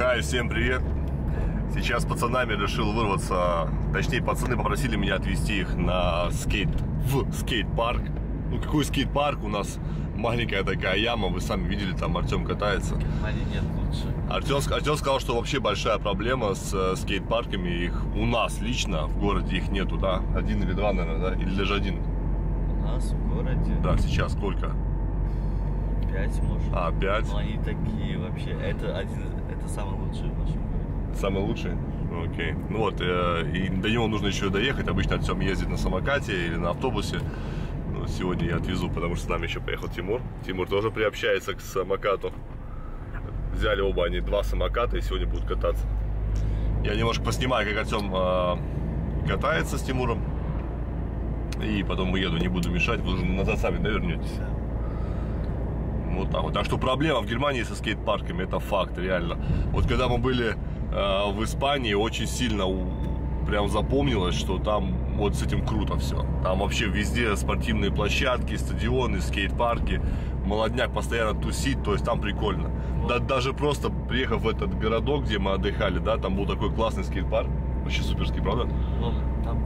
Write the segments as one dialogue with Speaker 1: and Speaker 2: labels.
Speaker 1: Хай, всем привет! Сейчас с пацанами решил вырваться. Точнее, пацаны попросили меня отвезти их на скейт-парк. Ну, какой скейт-парк? У нас маленькая такая яма. Вы сами видели, там Артем катается.
Speaker 2: Нет, лучше.
Speaker 1: Артем сказал, что вообще большая проблема с скейт-парками. Их у нас лично в городе их нету, да? Один или два, наверное, да? Или даже один?
Speaker 2: У нас в городе?
Speaker 1: Да, сейчас сколько?
Speaker 2: 5, может.
Speaker 1: 5?
Speaker 2: Но они такие вообще. Это самый лучший в нашем городе.
Speaker 1: Самый лучший? Окей. Ну вот, и до него нужно еще доехать. Обычно Артем ездит на самокате или на автобусе. Но сегодня я отвезу, потому что с нами еще поехал Тимур. Тимур тоже приобщается к самокату. Взяли оба они 2 самоката и сегодня будут кататься. Я немножко поснимаю, как Артем катается с Тимуром. И потом уеду, не буду мешать. Вы уже назад сами навернетесь. Вот так вот. Так что проблема в Германии со скейт-парками, это факт, реально. Вот когда мы были в Испании, очень сильно прям запомнилось, что там вот с этим круто все. Там вообще везде спортивные площадки, стадионы, скейт-парки. Молодняк постоянно тусит, то есть там прикольно. Да, даже просто приехав в этот городок, где мы отдыхали, да, там был такой классный скейт-парк. Вообще суперский, правда?
Speaker 2: Там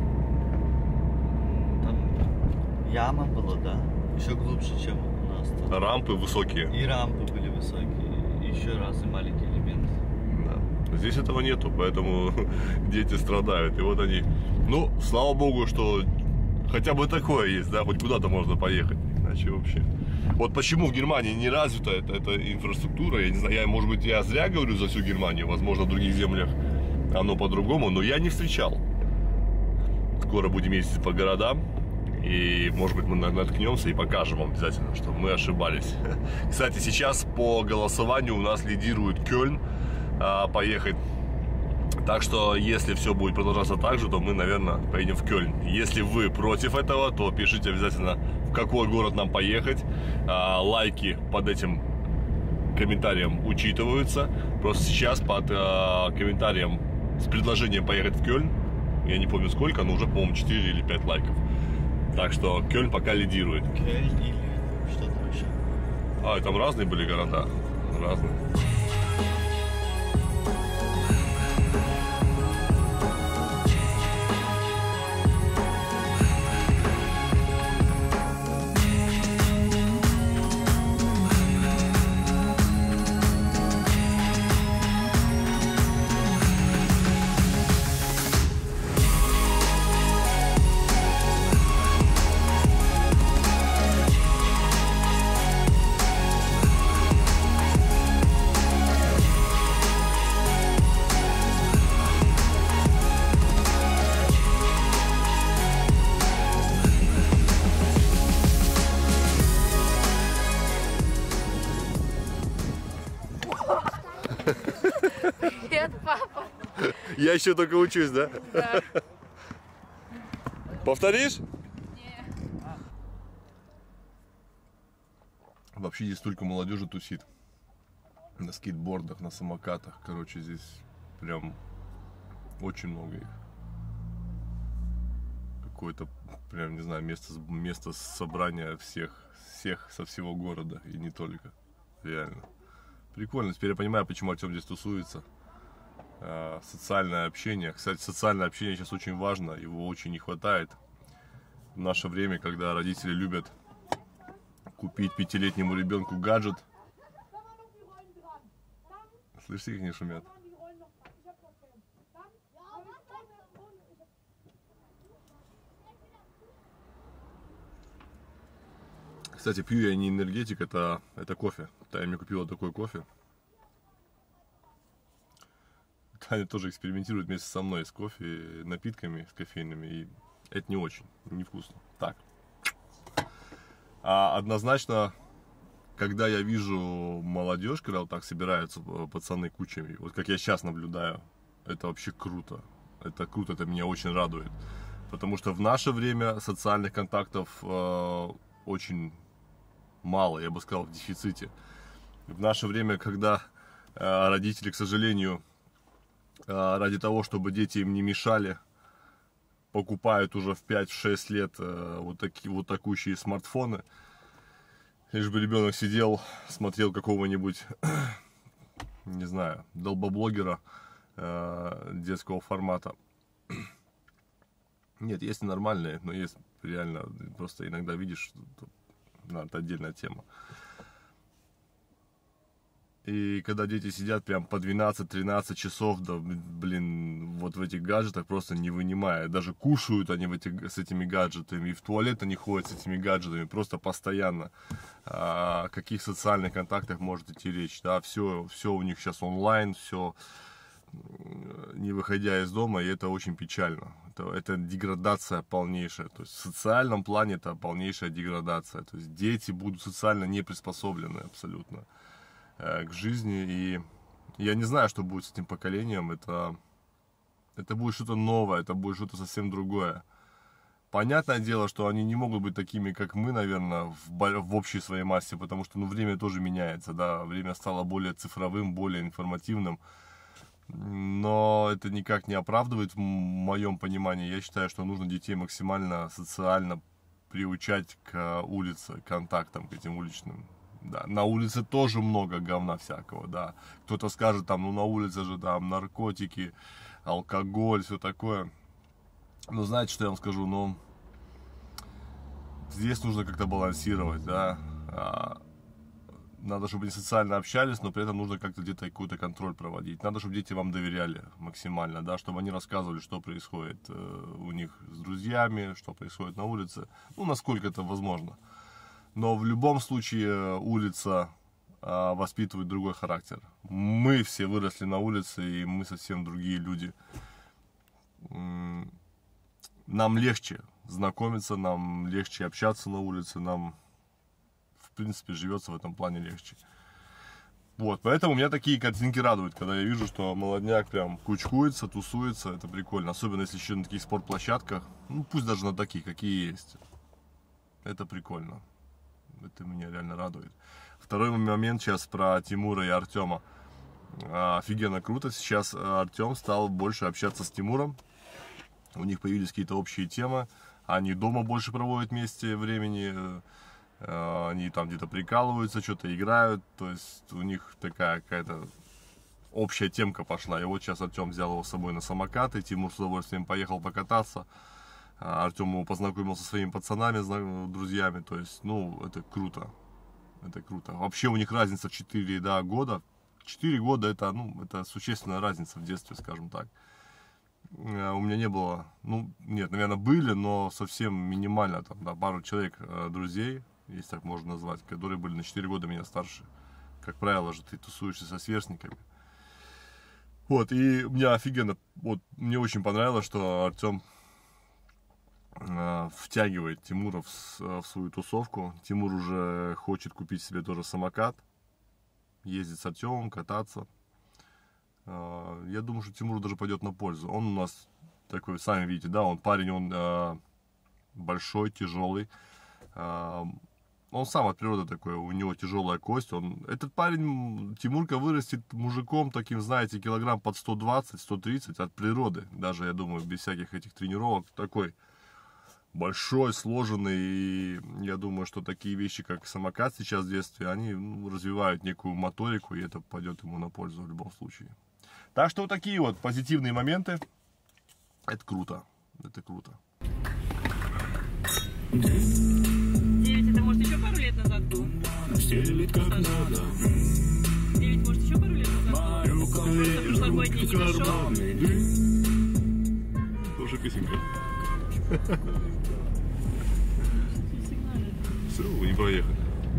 Speaker 2: яма была, да? Еще глубже, чем у нас тут.
Speaker 1: Рампы высокие.
Speaker 2: И рампы были высокие. И еще раз и маленький элемент.
Speaker 1: Да. Здесь этого нету, поэтому дети страдают. И вот они. Ну, слава богу, что хотя бы такое есть, да, хоть куда-то можно поехать. Иначе вообще. Вот почему в Германии не развита эта инфраструктура. Я не знаю, может быть, я зря говорю за всю Германию. Возможно, в других землях оно по-другому, но я не встречал. Скоро будем ездить по городам. И, может быть, мы наткнемся и покажем вам обязательно, что мы ошибались. Кстати, сейчас по голосованию у нас лидирует Кёльн поехать. Так что, если все будет продолжаться так же, то мы, наверное, поедем в Кёльн. Если вы против этого, то пишите обязательно, в какой город нам поехать. Лайки под этим комментарием учитываются. Просто сейчас под комментарием с предложением поехать в Кёльн, я не помню сколько, но уже, по-моему, 4 или 5 лайков. Так что Кёльн пока лидирует.
Speaker 2: Кёльн или что-то еще.
Speaker 1: Там разные были города. Разные.
Speaker 3: Привет, папа.
Speaker 1: Я еще только учусь, да?
Speaker 3: Да.
Speaker 1: Повторишь?
Speaker 3: Не.
Speaker 1: Вообще здесь столько молодежи тусит. На скейтбордах, на самокатах. Короче, здесь прям очень много их. Какое-то, прям, не знаю, место собрания всех со всего города. И не только. Реально. Прикольно. Теперь я понимаю, почему Артем здесь тусуется. Социальное общение. Кстати, социальное общение сейчас очень важно. Его очень не хватает. В наше время, когда родители любят купить 5-летнему ребенку гаджет. Слышите, как они шумят? Кстати, пью я не энергетик, это кофе. Таня мне купила такой кофе. Таня тоже экспериментирует вместе со мной с кофе, напитками, с кофейными. И это не очень, невкусно. Так. Однозначно, когда я вижу молодежь, когда вот так собираются пацаны кучами, вот как я сейчас наблюдаю, это вообще круто. Это круто, это меня очень радует. Потому что в наше время социальных контактов очень мало, я бы сказал, в дефиците. В наше время, когда родители, к сожалению, ради того, чтобы дети им не мешали, покупают уже в 5-6 лет вот такущие смартфоны, лишь бы ребенок сидел, смотрел какого-нибудь не знаю, долбоблогера детского формата. Нет, есть и нормальные, но есть реально, просто иногда видишь, это отдельная тема. И когда дети сидят прям по 12-13 часов, да, блин, вот в этих гаджетах просто не вынимая. Даже кушают они с этими гаджетами, и в туалет они ходят с этими гаджетами просто постоянно. О каких социальных контактах может идти речь? Да, все у них сейчас онлайн, все не выходя из дома, и это очень печально. Это деградация полнейшая. То есть в социальном плане это полнейшая деградация. То есть дети будут социально не приспособлены абсолютно к жизни, и я не знаю, что будет с этим поколением. Это будет что-то новое, это будет что-то совсем другое. Понятное дело, что они не могут быть такими, как мы, наверное, в общей своей массе, потому что, время тоже меняется, да, время стало более цифровым, более информативным, но это никак не оправдывает в моем понимании. Я считаю, что нужно детей максимально социально приучать к улице, к контактам, к этим уличным. Да, на улице тоже много говна всякого, да. Кто-то скажет, там, на улице же там наркотики, алкоголь, все такое. Но знаете, что я вам скажу? Здесь нужно как-то балансировать, да. Надо, чтобы они социально общались, но при этом нужно как-то где-то какой-то контроль проводить. Надо, чтобы дети вам доверяли максимально, да, чтобы они рассказывали, что происходит у них с друзьями, что происходит на улице, насколько это возможно. Но в любом случае улица воспитывает другой характер. Мы все выросли на улице, и мы совсем другие люди. Нам легче знакомиться, нам легче общаться на улице, нам, в принципе, живется в этом плане легче. Вот, поэтому меня такие картинки радуют, когда я вижу, что молодняк прям кучкуется, тусуется, это прикольно. Особенно если еще на таких спортплощадках, пусть даже на таких, какие есть. Это прикольно. Это меня реально радует. Второй момент сейчас про Тимура и Артема. Офигенно круто. Сейчас Артем стал больше общаться с Тимуром. У них появились какие-то общие темы. Они дома больше проводят вместе времени. Они там где-то прикалываются, что-то играют. То есть у них такая какая-то общая темка пошла. И вот сейчас Артем взял его с собой на самокат, и Тимур с удовольствием поехал покататься. Артем его познакомился со своими пацанами, друзьями, то есть, это круто, это круто. Вообще у них разница в 4 года, 4 года это существенная разница в детстве, скажем так. У меня не было, нет, наверное, были, но совсем минимально, там, да, пару человек, друзей, если так можно назвать, которые были на 4 года меня старше. Как правило же, ты тусуешься со сверстниками. Вот, и мне офигенно, мне очень понравилось, что Артем втягивает Тимура в свою тусовку. Тимур уже хочет купить себе тоже самокат, ездить с Артемом, кататься. Я думаю, что Тимуру даже пойдет на пользу. Он у нас такой, сами видите, да, он парень, он большой, тяжелый. Он сам от природы такой, у него тяжелая кость. Этот парень, Тимурка, вырастет мужиком таким, знаете, килограмм под 120-130 от природы. Даже, я думаю, без всяких этих тренировок. Такой большой, сложенный, и я думаю, что такие вещи, как самокат сейчас в детстве, они развивают некую моторику, и это пойдет ему на пользу в любом случае. Так что вот такие вот позитивные моменты, это круто, это круто.
Speaker 4: 9 это может еще пару лет назад было? 9 может еще пару лет назад было? Просто прошлогодний не дошел?
Speaker 1: Тоже песенка. Все, вы не проехали.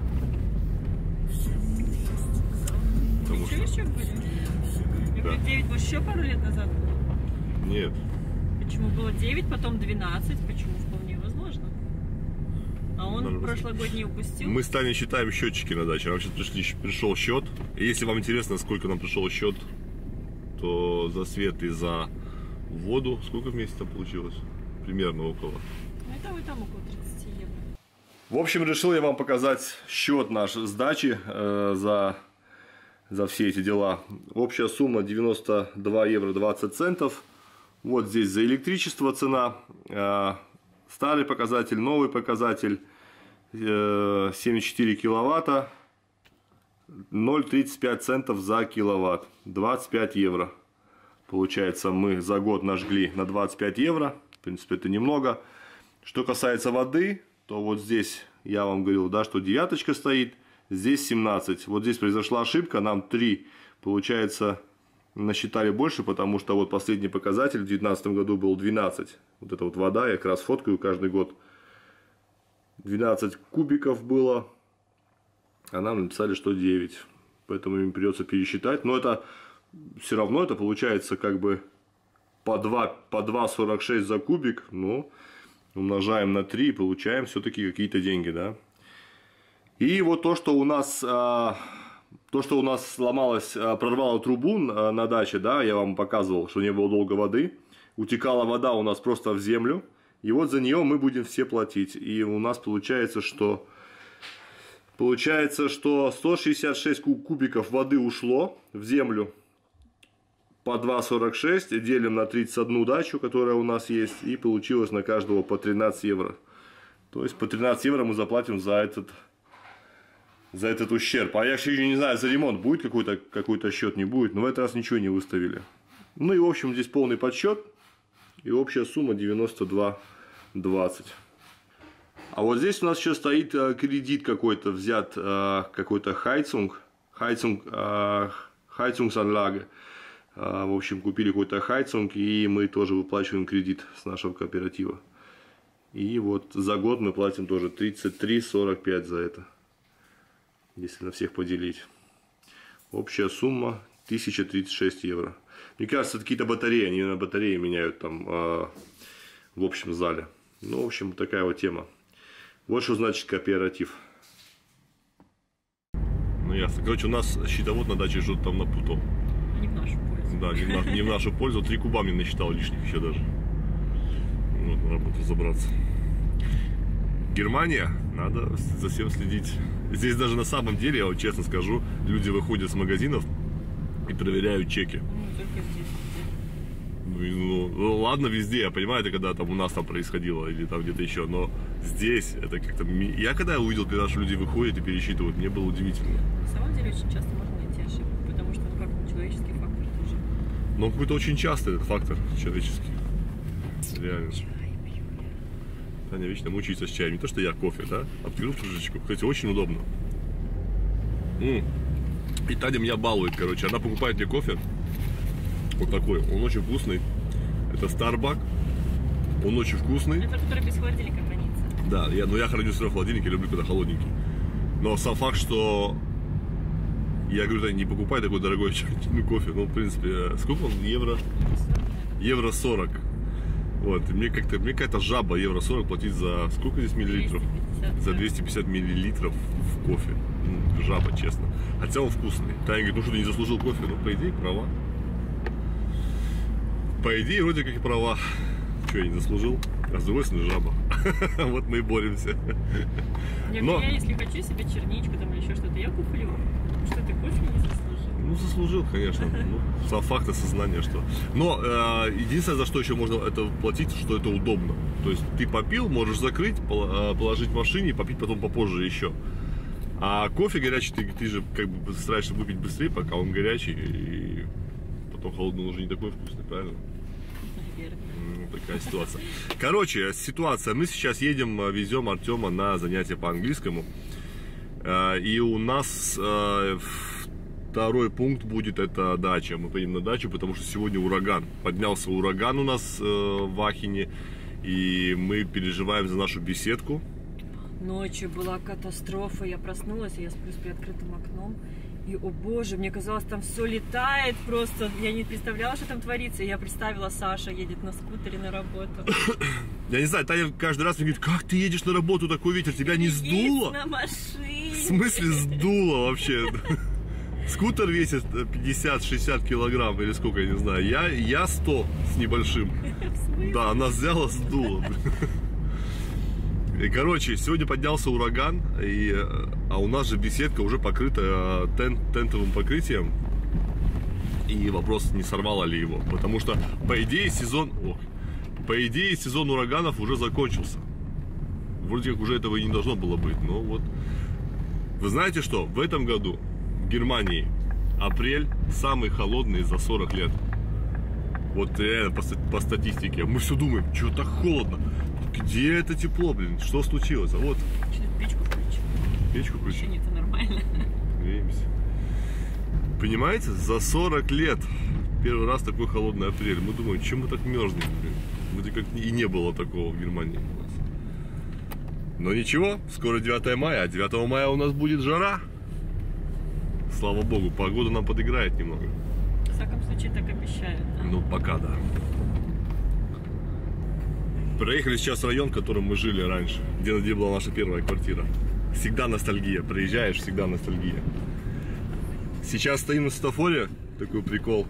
Speaker 1: Потому что...
Speaker 4: Еще были? Я говорю, 9 может еще пару лет назад было?
Speaker 1: Нет.
Speaker 4: Почему было 9, потом 12? Почему? Вполне возможно. А он прошлогодний упустил?
Speaker 1: Мы с Таней считаем счетчики на даче. Нам сейчас пришел счет. И если вам интересно, сколько нам пришел счет, то за свет и за воду, сколько вместе там получилось? Примерно около.
Speaker 4: Ну, там около 30 евро.
Speaker 1: В общем, решил я вам показать счет наш сдачи за все эти дела. Общая сумма 92 евро 20 центов. Вот здесь за электричество цена. Старый показатель, новый показатель. 74 киловатта. 0,35 центов за киловатт. 25 евро. Получается, мы за год нажгли на 25 евро. В принципе, это немного. Что касается воды, то вот здесь я вам говорил, да, что девяточка стоит. Здесь 17. Вот здесь произошла ошибка. Нам 3, получается, насчитали больше, потому что вот последний показатель в 2019 году был 12. Вот это вот вода, я как раз фоткаю каждый год. 12 кубиков было, а нам написали, что 9. Поэтому им придется пересчитать. Но это все равно это получается как бы по 2,46 за кубик. Ну, умножаем на 3 и получаем все-таки какие-то деньги, да. И вот то, что у нас сломалось, прорвало трубу на даче, да, я вам показывал, что не было долго воды. Утекала вода у нас просто в землю. И вот за нее мы будем все платить. И у нас получается, что 166 кубиков воды ушло в землю по 2,46. Делим на 31 дачу, которая у нас есть. И получилось на каждого по 13 евро. То есть по 13 евро мы заплатим за этот ущерб. А я еще не знаю, за ремонт будет какой-то счет, не будет. Но в этот раз ничего не выставили. Ну и в общем здесь полный подсчет. И общая сумма 92,20. А вот здесь у нас еще стоит кредит какой-то взят, какой-то Heizungsanlage. В общем, купили какой-то Heizung, и мы тоже выплачиваем кредит с нашего кооператива. И вот за год мы платим тоже 33,45 за это. Если на всех поделить. Общая сумма 1036 евро. Мне кажется, это какие-то батареи. Они на батареи меняют там в общем зале. Ну, в общем, такая вот тема. Вот что значит кооператив. Ну, ясно. Короче, у нас счетовод на даче что-то там напутал.
Speaker 4: Не в нашу пользу.
Speaker 1: Да, не в нашу пользу. 3 куба мне насчитал лишних еще даже. Вот, надо будет разобраться. Германия, надо за всем следить. Здесь даже на самом деле, я вот честно скажу, люди выходят с магазинов и проверяют чеки.
Speaker 4: Ну, только здесь.
Speaker 1: Ну, ладно, везде, я понимаю, это когда там у нас там происходило или там где-то еще, но здесь это как-то... Я когда увидел, когда люди выходят и пересчитывают, мне было удивительно.
Speaker 4: На самом деле очень часто можно найти ошибку, потому что, ну, как человеческий фактор тоже.
Speaker 1: Но какой-то очень частый этот фактор человеческий. Реально. Таня вечно мучается с чаем. Не то, что я кофе, да? Обтяну в кружечку. Кстати, очень удобно. И Таня меня балует, короче. Она покупает мне кофе. Вот такой. Он очень вкусный. Это Starbucks. Он очень вкусный.
Speaker 4: Это который без холодильника хранится.
Speaker 1: Да, я храню все равно в холодильнике. Люблю, когда холодненький. Но сам факт, что... Я говорю, Таня, не покупай такой дорогой кофе. Ну, в принципе, сколько он? Евро 40. Вот, мне какая-то жаба евро 40 платить за сколько здесь миллилитров?
Speaker 4: 250,
Speaker 1: за 250 миллилитров в кофе. Жаба, честно. Хотя он вкусный. Таня говорит, ну что, ты не заслужил кофе? Ну, по идее, права. По идее, вроде как и права. Что, я не заслужил? А с другой стороны, жаба. Вот мы и боремся.
Speaker 4: Я, если хочу себе черничку там или еще что-то, я куплю. Что ты кофе не заслужил?
Speaker 1: Ну, заслужил, конечно. Ну, сам факт осознания, что... Но единственное, за что еще можно это платить, что это удобно. То есть ты попил, можешь закрыть, положить в машине и попить потом попозже еще. А кофе горячий ты же как бы стараешься выпить быстрее, пока он горячий. И потом холодный он уже не такой вкусный, правильно? Ну, такая ситуация. Короче, ситуация. Мы сейчас везем Артема на занятия по английскому. И у нас... Второй пункт будет это дача. Мы поедем на дачу, потому что сегодня ураган. Поднялся ураган у нас в Ахене. И мы переживаем за нашу беседку.
Speaker 4: Ночью была катастрофа. Я проснулась, я сплю с приоткрытым окном. И, о боже, мне казалось, там все летает просто. Я не представляла, что там творится. Я представила, Саша едет на скутере на работу.
Speaker 1: Я не знаю, Таня каждый раз мне говорит, как ты едешь на работу, такой ветер, тебя не сдуло?
Speaker 4: На машине.
Speaker 1: В смысле сдуло вообще? Скутер весит 50-60 килограмм или сколько, я не знаю. Я 100 с небольшим. Да, она взяла, сдула. И, короче, сегодня поднялся ураган, а у нас же беседка уже покрыта тентовым покрытием. И вопрос, не сорвало ли его. Потому что, по идее, сезон ураганов уже закончился. Вроде как уже этого и не должно было быть. Но вот. Вы знаете что? В этом году в Германии апрель самый холодный за 40 лет. Вот реально по статистике. Мы все думаем, что так холодно? Где это тепло, блин? Что случилось? А вот.
Speaker 4: Что-то печку включил.
Speaker 1: Печку включил.
Speaker 4: Еще не-то нормально.
Speaker 1: Греемся. Понимаете, за 40 лет первый раз такой холодный апрель. Мы думаем, чем мы так мерзнем, блин? Вроде как и не было такого в Германии у нас. Но ничего, скоро 9 мая, а 9 мая у нас будет жара. Слава богу, погода нам подыграет немного.
Speaker 4: В всяком случае, так обещают. Да?
Speaker 1: Ну, пока да. Проехали сейчас в район, в котором мы жили раньше, где была наша первая квартира. Всегда ностальгия. Приезжаешь, всегда ностальгия. Сейчас стоим на светофоре, такой прикол.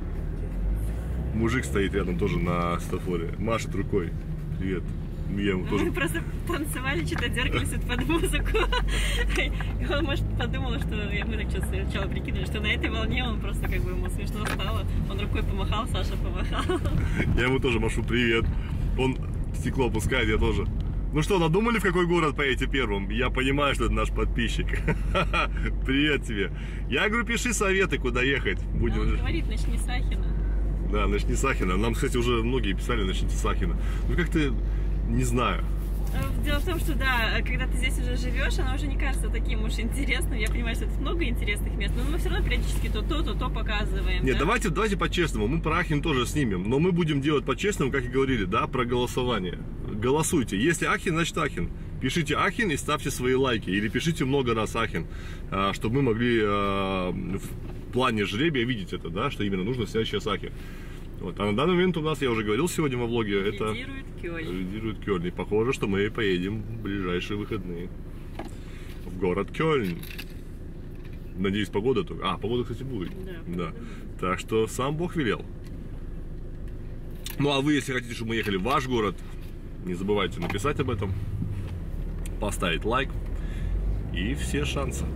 Speaker 1: Мужик стоит рядом тоже на светофоре, машет рукой. Привет. Я ему тоже...
Speaker 4: Мы просто танцевали, что-то дергались под музыку. И он, может, подумал, что мы так что сначала прикинули, что на этой волне он просто как бы ему смешно стало. Он рукой помахал, Саша помахал.
Speaker 1: Я ему тоже машу привет. Он стекло опускает, я тоже. Ну что, надумали, в какой город поедете первым? Я понимаю, что это наш подписчик. Привет тебе. Я говорю, пиши советы, куда ехать. Будем...
Speaker 4: Он говорит, начни с Ахина.
Speaker 1: Да, начни с Ахина. Нам, кстати, уже многие писали, начните с Ахина. Ну как-то, не знаю.
Speaker 4: Дело в том, что да, когда ты здесь уже живешь, оно уже не кажется таким уж интересным. Я понимаю, что тут много интересных мест, но мы все равно периодически то показываем.
Speaker 1: Нет,
Speaker 4: да?
Speaker 1: давайте по-честному. Мы про Ахен тоже снимем, но мы будем делать по-честному, как и говорили, да, про голосование. Голосуйте. Если Ахен, значит Ахен. Пишите Ахен и ставьте свои лайки. Или пишите много раз Ахен, чтобы мы могли в плане жребия видеть это, да, что именно нужно снять сейчас Ахен. Вот. А на данный момент у нас, я уже говорил сегодня во влоге, это лидирует Кёльн. И похоже, что мы поедем в ближайшие выходные в город Кёльн. Надеюсь, погода только. Погода, кстати, будет. Да. Так что сам Бог велел. Ну а вы, если хотите, чтобы мы ехали в ваш город, не забывайте написать об этом, поставить лайк и все шансы.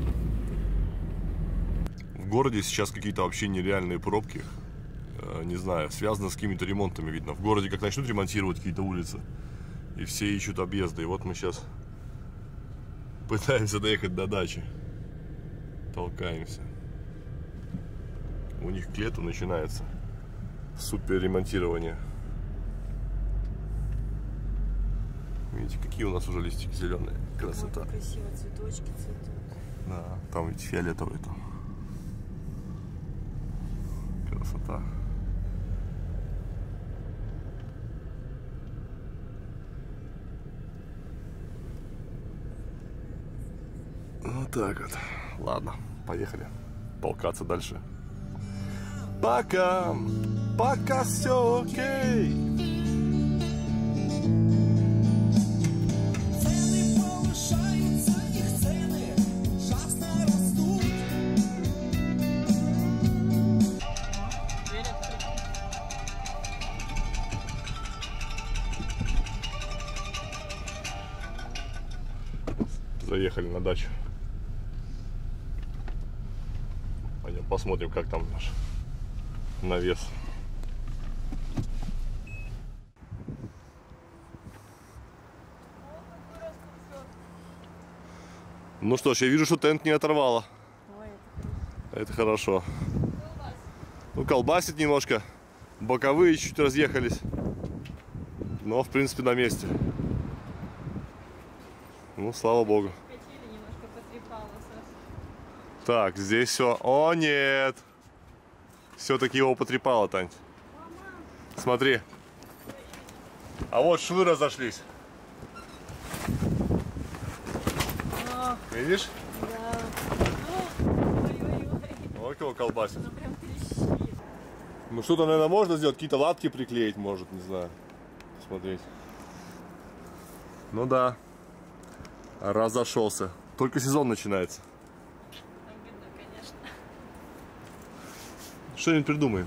Speaker 1: В городе сейчас какие-то вообще нереальные пробки. Не знаю, связано с какими-то ремонтами, видно. В городе как начнут ремонтировать какие-то улицы, и все ищут объезды. И вот мы сейчас пытаемся доехать до дачи. Толкаемся. У них к лету начинается супер ремонтирование. Видите, какие у нас уже листики зеленые. Красота.
Speaker 4: Вот красиво, цветочки цветут.
Speaker 1: Да, там ведь фиолетовый там. Красота. Вот так вот. Ладно, поехали толкаться дальше. Пока! Пока все окей! Заехали на дачу. Пойдем посмотрим, как там наш навес. Ну что ж, я вижу, что тент не оторвало. Это хорошо. Ну, колбасит немножко. Боковые чуть разъехались. Но, в принципе, на месте. Ну, слава богу. Так, здесь все. О, нет. Все-таки его потрепало, Тань. Смотри. А вот швы разошлись. Видишь?
Speaker 4: Да.
Speaker 1: Вот его колбасит. Ну, что-то, наверное, можно сделать. Какие-то лапки приклеить, может, не знаю. Посмотреть. Ну да. Разошелся. Только сезон начинается.
Speaker 4: Обидно, конечно.
Speaker 1: Что-нибудь придумаем.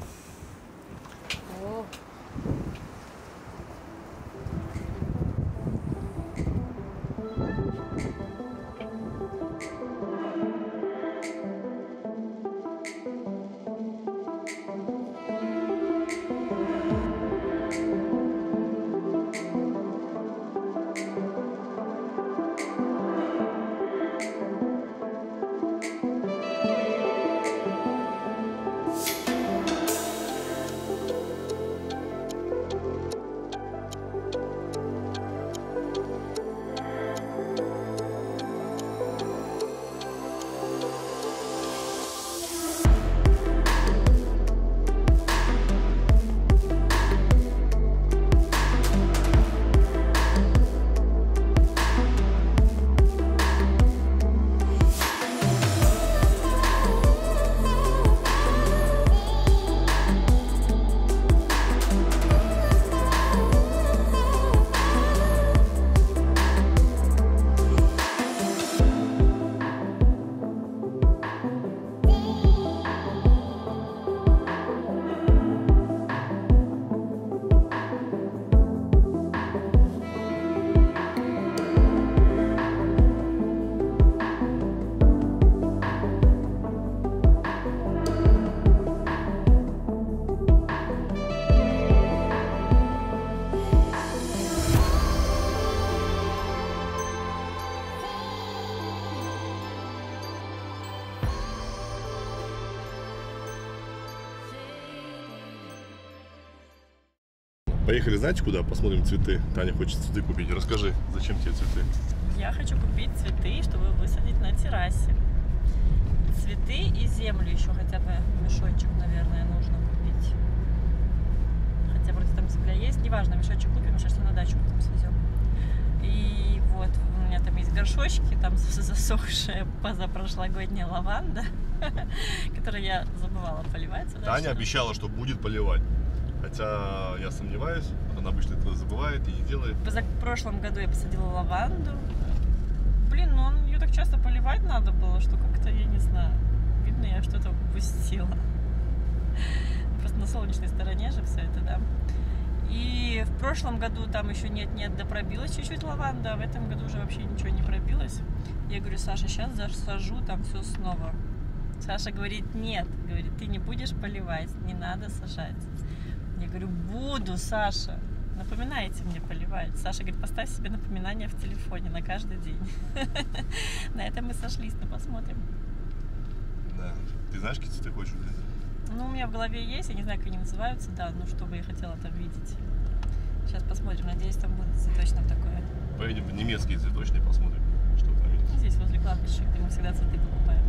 Speaker 1: Поехали, знаете куда? Посмотрим цветы. Таня хочет цветы купить. Расскажи, зачем тебе цветы?
Speaker 5: Я хочу купить цветы, чтобы высадить на террасе. Цветы и землю еще хотя бы мешочек, наверное, нужно купить. Хотя вроде там земля есть, неважно, мешочек купим, сейчас на дачу потом свезем. И вот у меня там есть горшочки, там засохшая позапрошлогодняя лаванда, которую я забывала поливать.
Speaker 1: Таня обещала, что будет поливать. Хотя я сомневаюсь, она обычно это забывает и не делает.
Speaker 5: В прошлом году я посадила лаванду. Блин, ну ее так часто поливать надо было, что как-то, я не знаю, видно, я что-то упустила. Просто на солнечной стороне же все это, да. И в прошлом году там еще нет-нет, да пробилась чуть-чуть лаванда, а в этом году уже вообще ничего не пробилось. Я говорю, Саша, сейчас засажу там все снова. Саша говорит, нет, говорит, ты не будешь поливать, не надо сажать. Я говорю, буду, Саша. Напоминайте мне поливать. Саша говорит, поставь себе напоминание в телефоне на каждый день. На этом мы сошлись, ну посмотрим.
Speaker 1: Да. Ты знаешь, какие цветы хочешь?
Speaker 5: Ну, у меня в голове есть, я не знаю, как они называются, да, ну, что бы я хотела там видеть. Сейчас посмотрим, надеюсь, там будет цветочное такое.
Speaker 1: Поедем в немецкие цветочные, посмотрим, что там есть.
Speaker 5: Здесь, возле кладбища, где мы всегда цветы покупаем.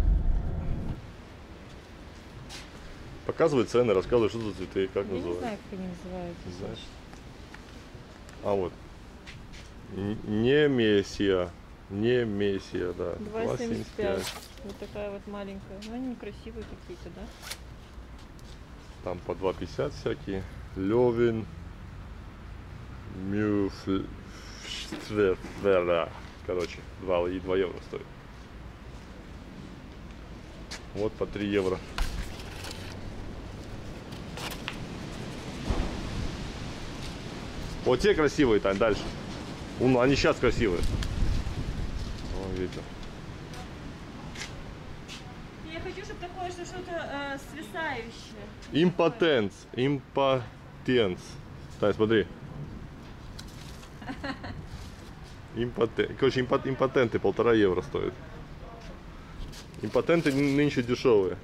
Speaker 1: Показывай цены, рассказывай, что за цветы, как
Speaker 5: Я не
Speaker 1: называют.
Speaker 5: знаю, как они называются.
Speaker 1: Не знаешь? А вот. Немесия. Немесия, да.
Speaker 5: 2,75. Вот такая вот маленькая. Ну, они некрасивые какие-то, да?
Speaker 1: Там по 2,50 всякие. Левин. Мюфлер. Короче, 2 евро стоит. Вот по 3 евро. Вот те красивые, Тань, дальше. Они сейчас красивые. О, видно.
Speaker 5: Я хочу, чтобы такое, что что-то свисающее.
Speaker 1: Импотенс. Импотенс. Тань, смотри. Короче, импотенты 1,5 евро стоят. Импотенты нынче дешевые.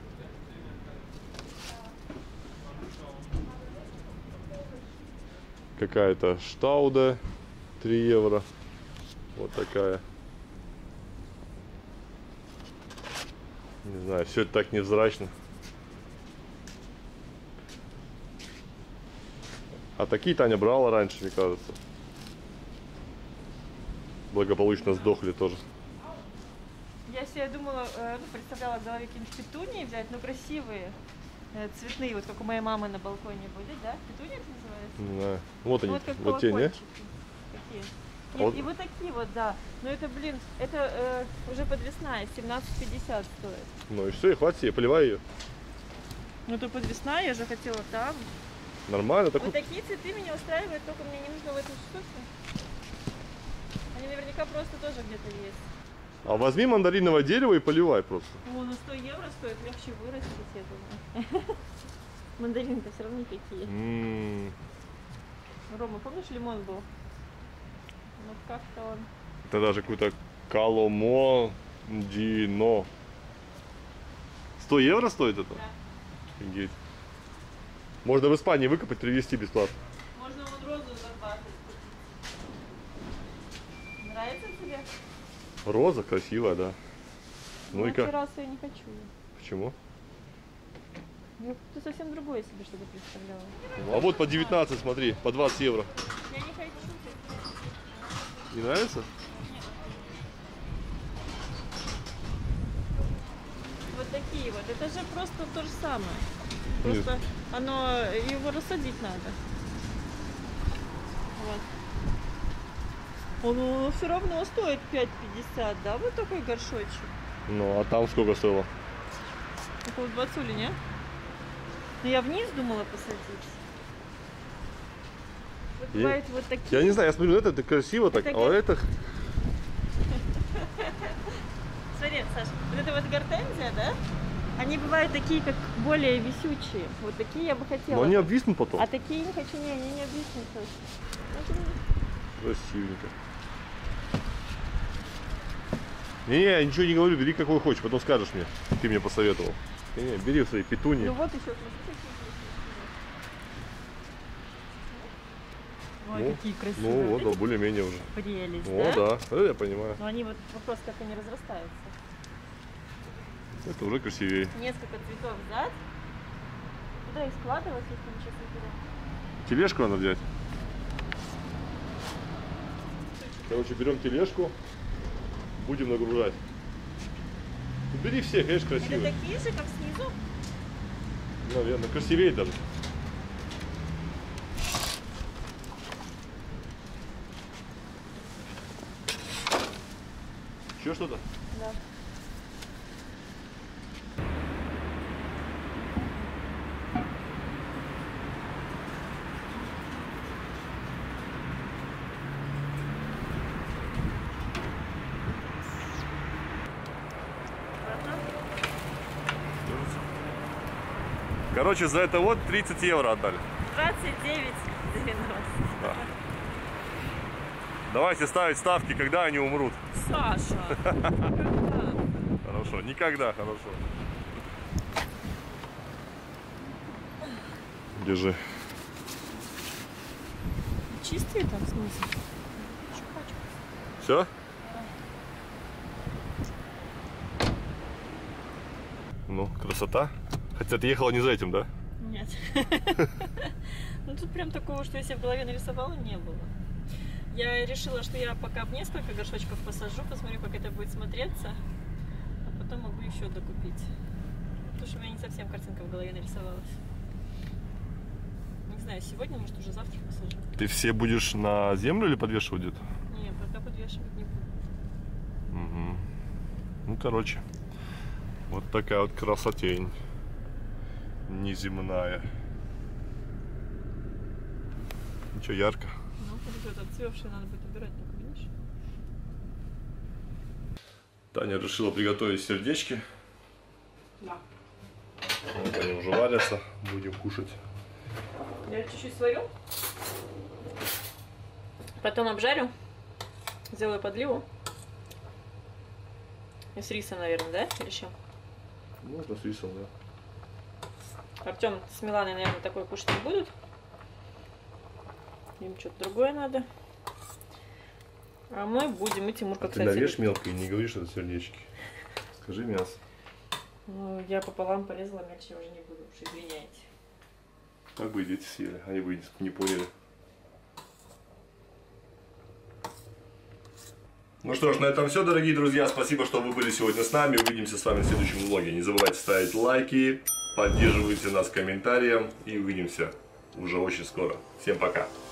Speaker 1: Какая-то штауда 3 евро. Вот такая. Не знаю, все это так невзрачно. А такие Таня брала раньше, мне кажется. Благополучно сдохли тоже.
Speaker 5: Я себе думала, представляла в голове какие-нибудь петунии взять, но красивые. Цветные, вот как у моей мамы на балконе будет, да? Петуния это называется?
Speaker 1: Не знаю. Вот они,
Speaker 5: Вот как
Speaker 1: вот те, не?
Speaker 5: колокольчики. Такие. Нет,
Speaker 1: Вот.
Speaker 5: и вот такие вот, да. Но это, блин, это уже подвесная, 17,50 стоит.
Speaker 1: Ну и все, и хватит себе, поливай ее.
Speaker 5: Ну это подвесная, я же хотела там.
Speaker 1: Нормально, такой.
Speaker 5: Вот такие цветы меня устраивают, только мне не нужно в эту штуку. Они наверняка просто тоже где-то есть.
Speaker 1: А возьми мандариновое дерево и поливай просто.
Speaker 5: О, ну 100 евро стоит, легче вырастить, я думаю. Мандарины-то все равно какие. Рома, помнишь, лимон был? Вот как-то он...
Speaker 1: Это даже какой-то Коломодино. 100 евро стоит это?
Speaker 5: Да.
Speaker 1: Офигеть. Можно в Испании выкопать, привезти бесплатно.
Speaker 5: Можно вон розу за 20 купить. Нравится тебе?
Speaker 1: Роза красивая, да. Ну и как?
Speaker 5: Террасу я не хочу.
Speaker 1: Почему?
Speaker 5: Я ты совсем другое себе что-то представляла.
Speaker 1: А вот по 19, смотри, по 20 евро.
Speaker 5: Я не хочу.
Speaker 1: Не нравится?
Speaker 5: Вот такие вот. Это же просто то же самое. Просто оно, его рассадить надо. Вот. Он все равно стоит 5,50, да? Вот такой горшочек.
Speaker 1: Ну, а там сколько стоило?
Speaker 5: Около 20, не? Но я вниз думала посадить. Вот бывают вот такие.
Speaker 1: Я не знаю, я смотрю, это красиво так,
Speaker 5: Это
Speaker 1: а это...
Speaker 5: Смотри, Саша, вот это вот гортензия, да? Они бывают такие, как более висючие. Вот такие я бы хотела.
Speaker 1: Но они обвиснут потом.
Speaker 5: А такие не хочу, не, они не обвиснут.
Speaker 1: Красивенько. Не, я ничего не говорю, бери какой хочешь, потом скажешь мне. Ты мне посоветовал. Не, бери свои петуньи.
Speaker 5: Ну вот еще.
Speaker 4: Ой,
Speaker 1: Ну,
Speaker 4: какие красивые.
Speaker 1: Ну вот,
Speaker 4: Видите?
Speaker 1: да, более-менее уже.
Speaker 4: Прелесть,
Speaker 1: О,
Speaker 4: да?
Speaker 1: да, это я понимаю.
Speaker 4: Но они вот вопрос, как они разрастаются.
Speaker 1: Это уже красивее.
Speaker 4: Несколько цветов взять. Куда их складывать, если мы сейчас не берем?
Speaker 1: Тележку надо взять. Короче, берем тележку, будем нагружать. Убери все, конечно,
Speaker 4: Это
Speaker 1: красивые.
Speaker 4: такие же, как снизу?
Speaker 1: Наверное, красивее даже. Еще что-то?
Speaker 4: Да.
Speaker 1: Короче, за это вот 30 евро отдали.
Speaker 4: 29,90.
Speaker 1: Да. Давайте ставить ставки, когда они умрут.
Speaker 4: Саша!
Speaker 1: Хорошо, никогда, хорошо. Держи.
Speaker 4: Чистые там снизу?
Speaker 1: Все? Ну, красота. Хотя ты ехала не за этим, да?
Speaker 4: Нет. Ну тут прям такого, что я себе в голове нарисовала, не было. Я решила, что я пока в несколько горшочков посажу, посмотрю, как это будет смотреться, а потом могу еще докупить. Потому что у меня не совсем картинка в голове нарисовалась. Не знаю, сегодня, может, уже завтра посажу.
Speaker 1: Ты все будешь на землю или подвешивать где-то?
Speaker 4: Не, пока подвешивать не буду.
Speaker 1: Угу. Ну, короче, вот такая вот красотень. Неземная. Ничего, ярко.
Speaker 4: Ну, вот это отцвевшее надо будет убирать, так видишь?
Speaker 1: Таня решила приготовить сердечки.
Speaker 4: Да.
Speaker 1: Вот они уже варятся. Будем кушать.
Speaker 4: Я чуть-чуть сварю. Потом обжарю. Сделаю подливу. И с рисом, наверное, да? Или с чем?
Speaker 1: Ну, это с рисом, да.
Speaker 4: Артем с Миланой, наверное, такое кушать не будут. Им что-то другое надо. А мы будем. И Тимурка,
Speaker 1: Ты
Speaker 4: кстати.
Speaker 1: нарежь мелко и не говоришь, что это сердечки. Скажи мясо.
Speaker 4: Ну, я пополам порезала, мельче уже не буду. Уж извиняйте.
Speaker 1: Так бы и дети съели, они бы не поняли. Ну что ж, на этом все, дорогие друзья. Спасибо, что вы были сегодня с нами. Увидимся с вами в следующем влоге. Не забывайте ставить лайки, поддерживайте нас комментарием и увидимся уже очень скоро. Всем пока!